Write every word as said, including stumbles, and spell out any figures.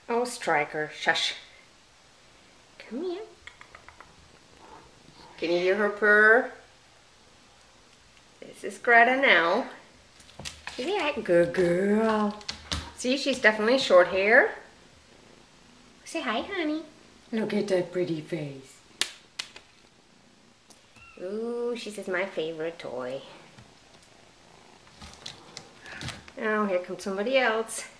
Oh, Stryker, shush. Come here. Can you hear her purr? This is Greta now. Yeah, good girl. See, she's definitely short hair. Say hi, honey. Look at that pretty face. Ooh, she says my favorite toy. Oh, here comes somebody else.